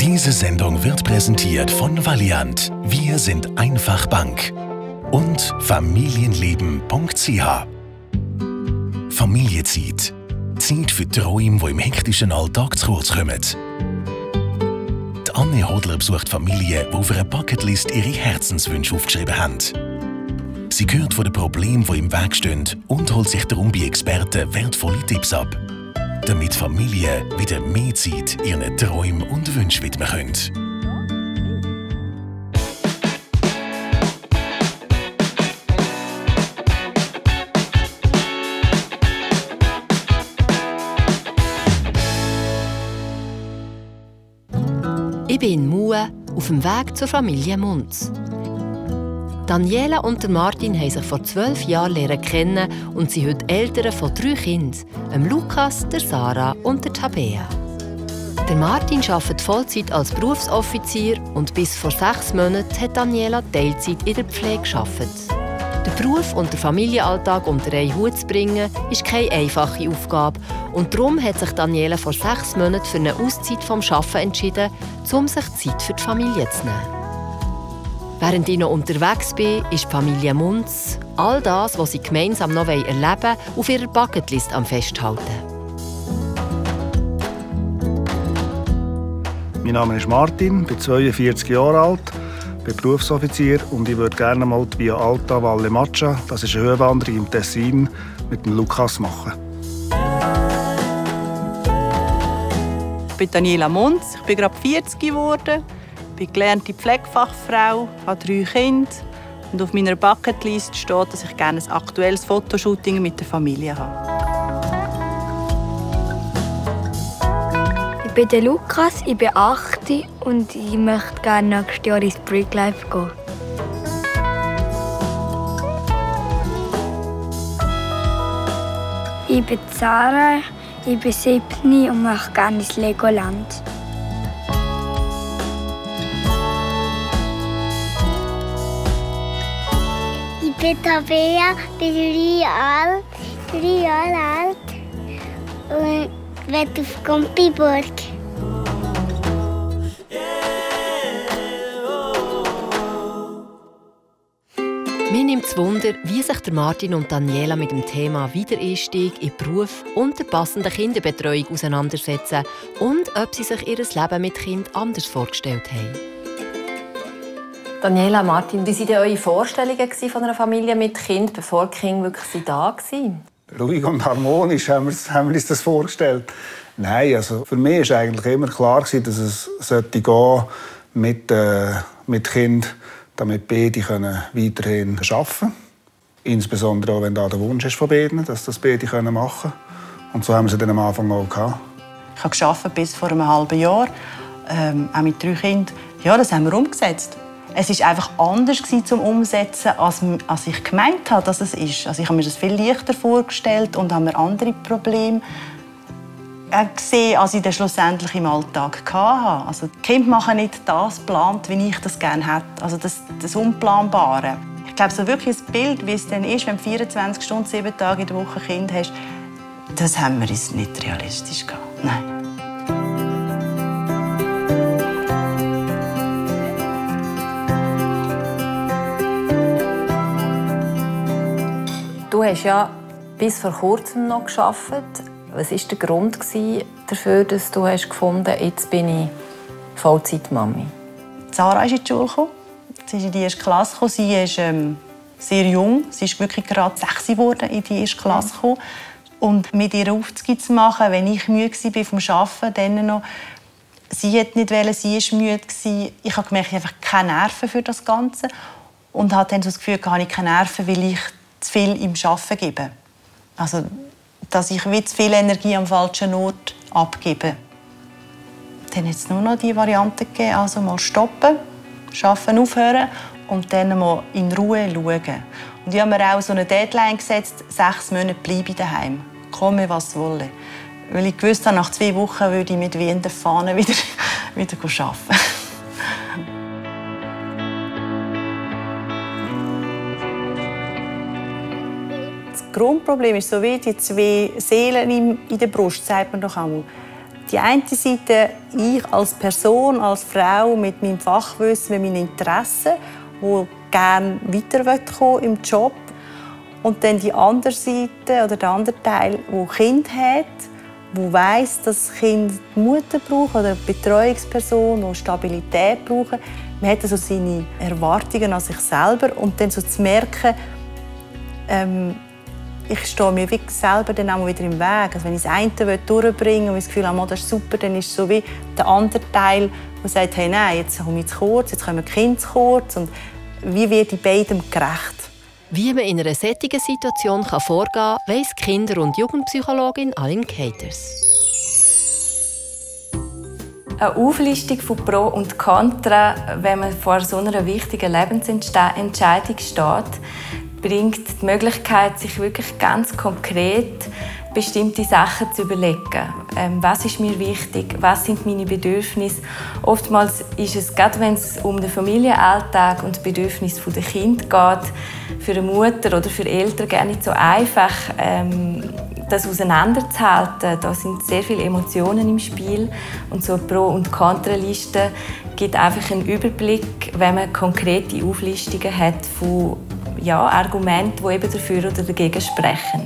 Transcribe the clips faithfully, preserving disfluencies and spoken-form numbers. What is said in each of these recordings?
Diese Sendung wird präsentiert von Valiant. Wir sind einfach Bank. Und familienleben punkt c h. Familienzeit. Zeit für die Träume, die im hektischen Alltag zu kurz kommen. Die Anne Hodler besucht Familien, die auf einer Bucketlist ihre Herzenswünsche aufgeschrieben haben. Sie hört von den Problemen, die im Weg stehen, und holt sich darum bei Experten wertvolle Tipps ab, damit Familien wieder mehr Zeit ihren Träumen und Wünschen widmen können. Ich bin in Mue auf dem Weg zur Familie Munz. Daniela und Martin haben sich vor zwölf Jahren lernen kennen und sind heute Eltern von drei Kindern, dem Lukas, der Sarah und der Tabea. Der Martin arbeitet Vollzeit als Berufsoffizier und bis vor sechs Monaten hat Daniela Teilzeit in der Pflege gearbeitet. Den Beruf und den Familienalltag unter einen Hut zu bringen, ist keine einfache Aufgabe. Und darum hat sich Daniela vor sechs Monaten für eine Auszeit vom Arbeiten entschieden, um sich Zeit für die Familie zu nehmen. Während ich noch unterwegs bin, ist die Familie Munz all das, was sie gemeinsam noch erleben wollen, auf ihrer Bucketlist am Festhalten. Mein Name ist Martin, bin zweiundvierzig Jahre alt, bin Berufsoffizier und ich würde gerne mal die Via Alta Valle Maccia, das ist eine Höhenwanderung im Tessin, mit dem Lukas machen. Ich bin Daniela Munz, ich bin gerade vierzig geworden. Ich bin gelernte Pflegefachfrau, habe drei Kinder und auf meiner Bucketlist steht, dass ich gerne ein aktuelles Fotoshooting mit der Familie habe. Ich bin der Lukas, ich bin acht und ich möchte gerne nächstes Jahr ins Breaklife gehen. Ich bin Sarah, ich bin siebzehn und möchte gerne ins Legoland. Ich bin Tabea, bin drei alt, drei Jahre alt und will auf Gompiburg. Mir nimmt es Wunder, wie sich der Martin und Daniela mit dem Thema Wiedereinstieg in den Beruf und der passenden Kinderbetreuung auseinandersetzen und ob sie sich ihr Leben mit Kind anders vorgestellt haben. Daniela, Martin, wie waren eure Vorstellungen von einer Familie mit Kind, bevor die Kinder wirklich da waren? Ruhig und harmonisch haben wir, haben wir uns das vorgestellt. Nein, also für mich war eigentlich immer klar, dass es sollte gehen mit, äh, mit Kind, damit beide können weiterhin arbeiten können. Insbesondere auch, wenn da der Wunsch ist von beiden, dass das beide machen können. Und so haben wir es dann am Anfang auch gehabt. Ich habe gearbeitet bis vor einem halben Jahr, ähm, auch mit drei Kindern. Ja, das haben wir umgesetzt. Es war einfach anders zum Umsetzen, als, als ich gemeint habe, dass es ist. Also ich habe mir das viel leichter vorgestellt und habe mir andere Probleme gesehen, als ich dann schlussendlich im Alltag hatte. Also die Kinder machen nicht das geplant, wie ich das gerne hätte. Also das, das Unplanbare. Ich glaube, so wirklich ein Bild, wie es dann ist, wenn du vierundzwanzig Stunden, sieben Tage in der Woche Kind hast, das haben wir uns nicht realistisch gehabt. Nein. Du hast ja bis vor kurzem noch gearbeitet. Was war der Grund dafür, dass du hast gefunden hast, jetzt bin ich Vollzeit-Mami? Sarah ist in die Schule gekommen. Sie ist in die erste Klasse gekommen. Sie ist ähm, sehr jung. Sie ist wirklich gerade sechs geworden in die erste Klasse gekommen. Und mit ihr Aufzüge zu machen, wenn ich müde war vom Arbeiten, dann noch. Sie wollte nicht wollen, sie war müde. Ich habe gemerkt, ich habe einfach keine Nerven für das Ganze. Und hatte dann so das Gefühl, ich habe keine Nerven, weil ich zu viel im Arbeiten gebe. Also, dass ich wie zu viel Energie am falschen Ort abgebe. Dann hat es nur noch die Variante gegeben, also mal stoppen, arbeiten aufhören und dann mal in Ruhe schauen. Und ich habe mir auch so eine Deadline gesetzt, sechs Monate bleibe ich daheim, komme was wolle. Weil ich gewusst habe, nach zwei Wochen würde ich mit wehenden Fahnen wieder, wieder arbeiten. Das Grundproblem ist so wie die zwei Seelen in der Brust, sagt man doch auch. Die eine Seite, ich als Person, als Frau mit meinem Fachwissen, mit meinen Interessen, die gerne weiterkommen im Job. Und dann die andere Seite oder der andere Teil, der Kind hat, der weiss, dass das Kind die Mutter braucht oder eine Betreuungsperson, die Stabilität braucht. Man hat also seine Erwartungen an sich selber und dann so zu merken, ähm, ich stehe mir wirklich selber dann auch wieder im Weg. Also wenn ich das eine durchbringen will und ich das Gefühl habe, das ist super, dann ist es so wie der andere Teil, der sagt, hey, nein, jetzt komme ich zu kurz, jetzt kommen die Kinder zu kurz. Und wie wird ich beidem gerecht? Wie man in einer solchen Situation vorgehen kann, weiss Kinder- und Jugendpsychologin Aline Caters. Eine Auflistung von Pro und Contra, wenn man vor so einer wichtigen Lebensentscheidung steht, bringt die Möglichkeit, sich wirklich ganz konkret bestimmte Sachen zu überlegen. Ähm, was ist mir wichtig? Was sind meine Bedürfnisse? Oftmals ist es, gerade wenn es um den Familienalltag und die Bedürfnisse der Kinder geht, für eine Mutter oder für Eltern gar nicht so einfach, ähm, das auseinanderzuhalten. Da sind sehr viele Emotionen im Spiel. Und so eine Pro- und Kontraliste gibt einfach einen Überblick, wenn man konkrete Auflistungen hat von ja, Argumenten, die eben dafür oder dagegen sprechen.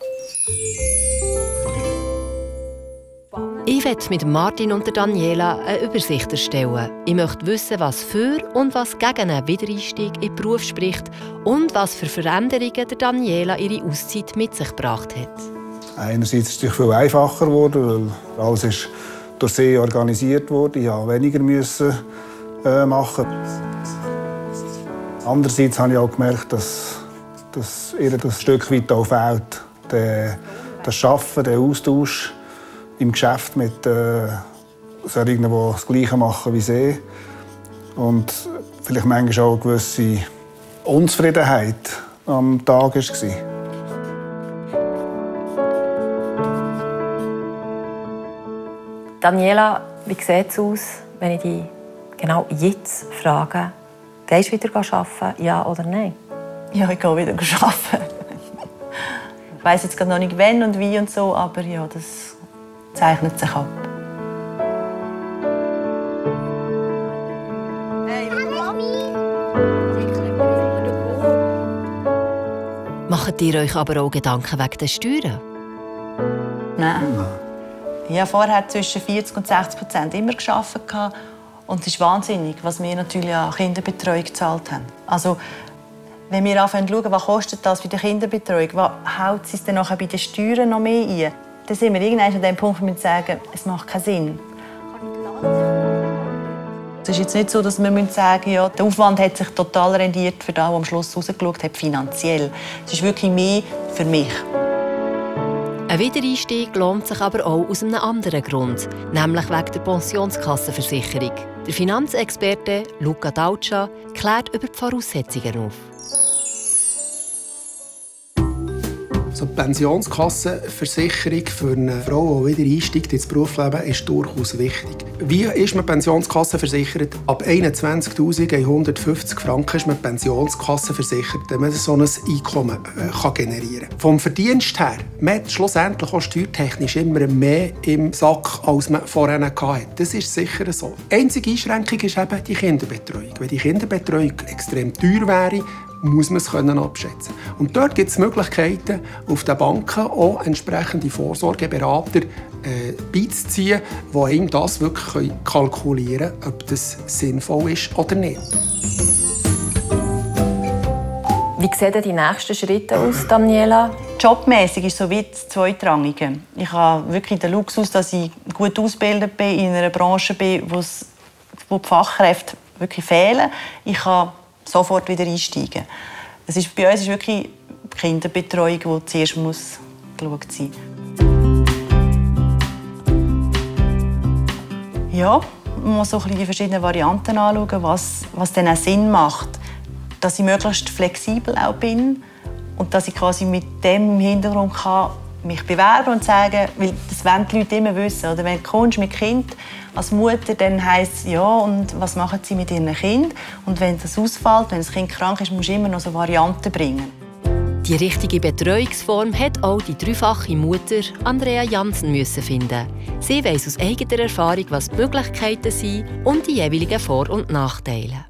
Ich möchte mit Martin und Daniela eine Übersicht erstellen. Ich möchte wissen, was für und was gegen einen Wiedereinstieg in den Beruf spricht und was für Veränderungen der Daniela ihre Auszeit mit sich gebracht hat. Einerseits ist es viel einfacher geworden, weil alles ist durch sie organisiert wurde. Ich musste weniger müssen, äh, machen. Andererseits habe ich auch gemerkt, dass, dass ihr das Stück weit auch fehlt. Der, das Arbeiten, der Austausch im Geschäft mit äh, solchen, die das Gleiche machen wie sie. Und vielleicht manchmal auch eine gewisse Unzufriedenheit am Tag war. Daniela, wie sieht es aus, wenn ich dich genau jetzt frage, gehst du wieder arbeiten, ja oder nein? Ja, ich gehe wieder arbeiten. Ich weiss jetzt noch nicht, wann und wie und so, aber ja, das zeichnet sich ab. Macht ihr euch aber auch Gedanken wegen der Steuern? Nein. Ich habe vorher zwischen vierzig und sechzig Prozent immer gearbeitet. Und es ist wahnsinnig, was wir natürlich an Kinderbetreuung gezahlt haben. Also, wenn wir anfangen zu schauen, was kostet das für die Kinderbetreuung, was haut es dann nachher bei den Steuern noch mehr ein, dann sind wir irgendwann an dem Punkt, wo wir sagen, es macht keinen Sinn. Es ist jetzt nicht so, dass wir sagen, ja, der Aufwand hat sich total rendiert für das, was am Schluss rausgeschaut hat, finanziell. Es ist wirklich mehr für mich. Ein Wiedereinstieg lohnt sich aber auch aus einem anderen Grund, nämlich wegen der Pensionskassenversicherung. Der Finanzexperte Luca Daucia klärt über die Voraussetzungen auf. So, die Pensionskassenversicherung für eine Frau, die wieder einsteigt ins Berufsleben, ist durchaus wichtig. Wie ist man pensionskassenversichert? Ab einundzwanzigtausendeinhundertfünfzig Franken ist man pensionskassenversichert, wenn man so ein Einkommen äh, kann generieren kann. Vom Verdienst her, man hat schlussendlich auch steuertechnisch immer mehr im Sack, als man vorher hatte. Das ist sicher so. Die einzige Einschränkung ist eben die Kinderbetreuung. Wenn die Kinderbetreuung extrem teuer wäre, muss man es abschätzen. Und dort gibt es Möglichkeiten, auf den Banken auch entsprechende Vorsorgeberater äh, beizuziehen, die einem das wirklich kalkulieren können, ob das sinnvoll ist oder nicht. Wie sehen denn die nächsten Schritte aus, Daniela? Jobmäßig ist so wie das Zweitrangige. Ich habe wirklich den Luxus, dass ich gut ausgebildet bin, in einer Branche bin, wo die Fachkräfte wirklich fehlen. Ich kann sofort wieder einsteigen. Das ist, bei uns ist wirklich die Kinderbetreuung, die zuerst muss geschaut sein muss. Ja, man muss so ein bisschen die verschiedenen Varianten anschauen, was, was dann auch Sinn macht. Dass ich möglichst flexibel auch bin und dass ich quasi mit dem im Hintergrund kann mich bewerben und sagen, weil das wollen die Leute immer wissen. Oder wenn du kommst mit Kind als Mutter, dann heisst es, ja, und was machen sie mit ihrem Kind? Und wenn das ausfällt, wenn das Kind krank ist, musst du immer noch so Varianten bringen. Die richtige Betreuungsform hat auch die dreifache Mutter Andrea Jansen müssen finden. Sie weiss aus eigener Erfahrung, was die Möglichkeiten sind und die jeweiligen Vor- und Nachteile.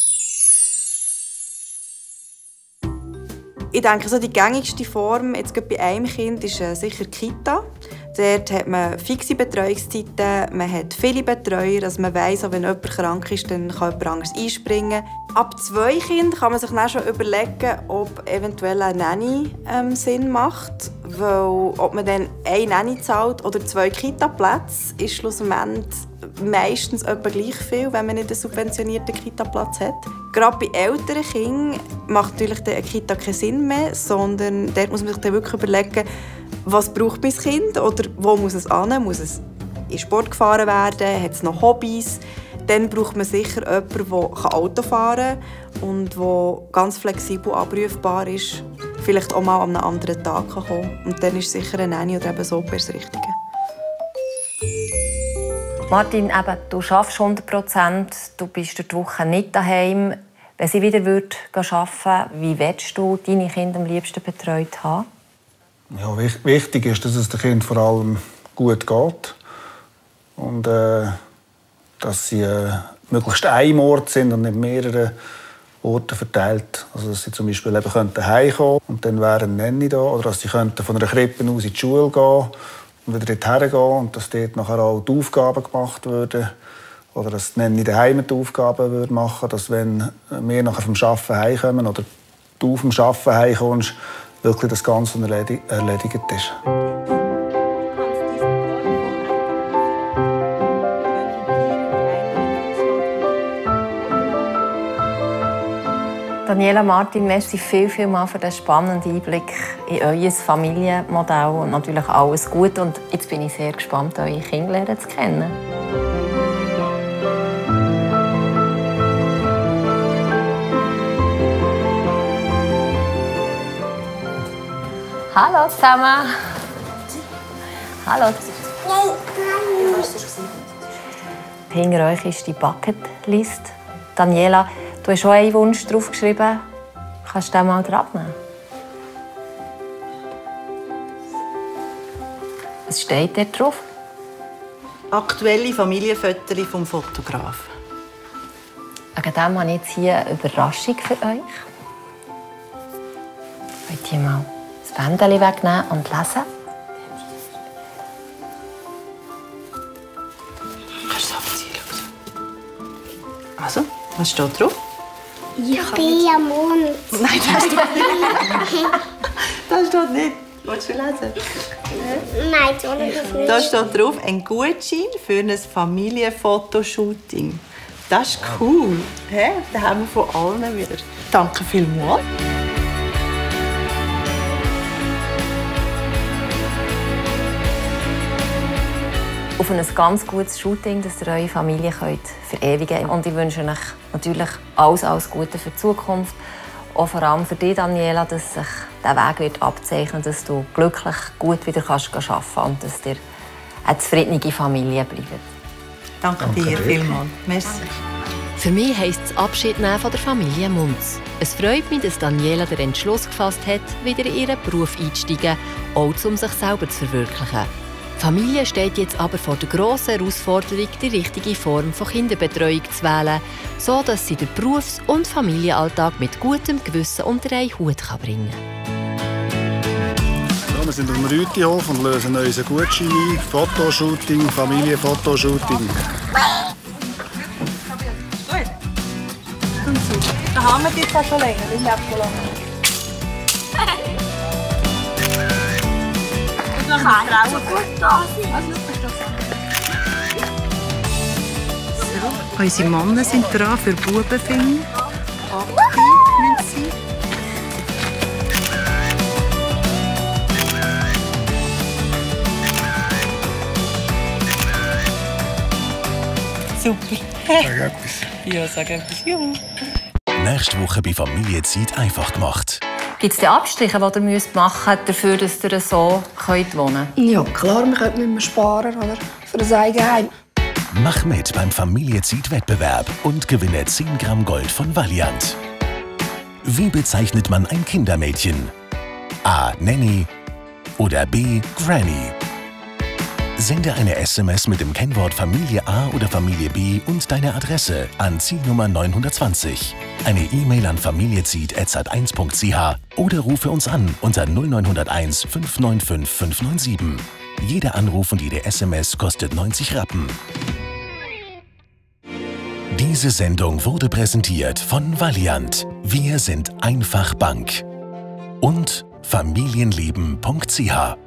Ich denke, so die gängigste Form jetzt bei einem Kind ist äh, sicher die Kita. Dort hat man fixe Betreuungszeiten, man hat viele Betreuer, also man weiss, wenn jemand krank ist, dann kann jemand anderes einspringen. Ab zwei Kindern kann man sich dann schon überlegen, ob eventuell eine Nanny ähm, Sinn macht. Weil, ob man dann eine Nanny zahlt oder zwei Kita-Plätze, ist schlussendlich meistens etwa gleich viel, wenn man nicht einen subventionierten Kita-Platz hat. Gerade bei älteren Kindern macht natürlich eine Kita keinen Sinn mehr, sondern dort muss man sich dann wirklich überlegen, was braucht mein Kind oder wo muss es hin? Muss es in Sport gefahren werden? Hat es noch Hobbys? Dann braucht man sicher jemanden, der Auto fahren kann und der ganz flexibel abrufbar ist, vielleicht auch mal an einem anderen Tag kommen kann. Und dann ist sicher eine Nanny oder eben so das Richtige. Martin, eben, du arbeitest hundert Prozent, du bist durch die Woche nicht daheim. Wenn sie wieder arbeiten würde, wie willst du deine Kinder am liebsten betreut haben? Ja, wichtig ist, dass es dem Kind vor allem gut geht. Und äh, dass sie äh, möglichst einem Ort sind und nicht mehrere Orte verteilt. Also, dass sie zum Beispiel eben heimkommen und dann wäre eine Nanny da. Oder dass sie von einer Krippe aus in die Schule gehen und wieder dorthin gehen und dass dort nachher auch die Aufgaben gemacht würden. Oder dass die Nanny daheim die Aufgaben würde machen, dass wenn wir nachher vom Arbeiten heimkommen oder du vom Arbeiten heimkommst, wirklich das Ganze erledigt ist. Daniela, Martin, merci viel, viel mal für den spannenden Einblick in euer Familienmodell und natürlich alles Gute. Und jetzt bin ich sehr gespannt, eure Kinder zu kennen. Hallo zusammen. Hallo. Hinter euch ist die Bucketlist. Daniela, du hast auch einen Wunsch draufgeschrieben. Kannst du den mal abnehmen? Was steht dort drauf? Aktuelle Familienfotos vom Fotograf. Wegen dem habe ich jetzt hier eine Überraschung für euch. Wollt ihr mal das Bändchen wegnehmen und lesen? Kannst du es abziehen? Also, was steht drauf? Ich bin am Mond. Nein, das steht nicht. Das steht nicht. Willst du lesen? Nein, so nicht. Da steht drauf, ein Gutschein für ein Familienfotoshooting. Das ist cool. Hä? Da haben wir von allen wieder. Danke vielmals. Auf ein ganz gutes Shooting, das ihr eure Familie könnt verewigen könnt. Und ich wünsche euch natürlich alles, alles Gute für die Zukunft. Auch vor allem für dich, Daniela, dass sich der Weg wird abzeichnen, dass du glücklich gut wieder arbeiten kannst und dass ihr eine zufriedene Familie bleibt. Danke, Danke dir vielmals. Merci. Für mich heisst es Abschied nehmen von der Familie Munz. Es freut mich, dass Daniela den Entschluss gefasst hat, wieder in ihren Beruf einzusteigen, auch um sich selber zu verwirklichen. Die Familie steht jetzt aber vor der grossen Herausforderung, die richtige Form von Kinderbetreuung zu wählen, so dass sie den Berufs- und Familienalltag mit gutem Gewissen unter einen Hut bringen kann. So, wir sind am Rütihof und lösen unser Gutschein ein. Fotoshooting, Familienfotoshooting. Da haben wir jetzt auch schon länger, ich glaube schon lange. Kann so gut da sein. So, unsere Männer sind dran für Bubenfilme. Aktiv müssen sie. Super. Sag etwas. Ja, sag etwas. Juhu. Nächste Woche bei Familienzeit einfach gemacht. Gibt es Abstriche, die ihr machen müsst, dafür, dass ihr so wohnen könnt? Ja, klar, wir können nicht mehr sparen oder? Für das Eigenheim. Mach mit beim Familienzeit-Wettbewerb und gewinne zehn Gramm Gold von Valiant. Wie bezeichnet man ein Kindermädchen? A. Nanny oder B. Granny. Sende eine S M S mit dem Kennwort Familie A oder Familie B und deine Adresse an Zielnummer neunhundertzwanzig. Eine E-Mail an familiezieht at sat eins punkt c h oder rufe uns an unter null neun null eins fünf neun fünf fünf neun sieben. Jeder Anruf und jede S M S kostet neunzig Rappen. Diese Sendung wurde präsentiert von Valiant. Wir sind einfach Bank. Und familienleben punkt c h.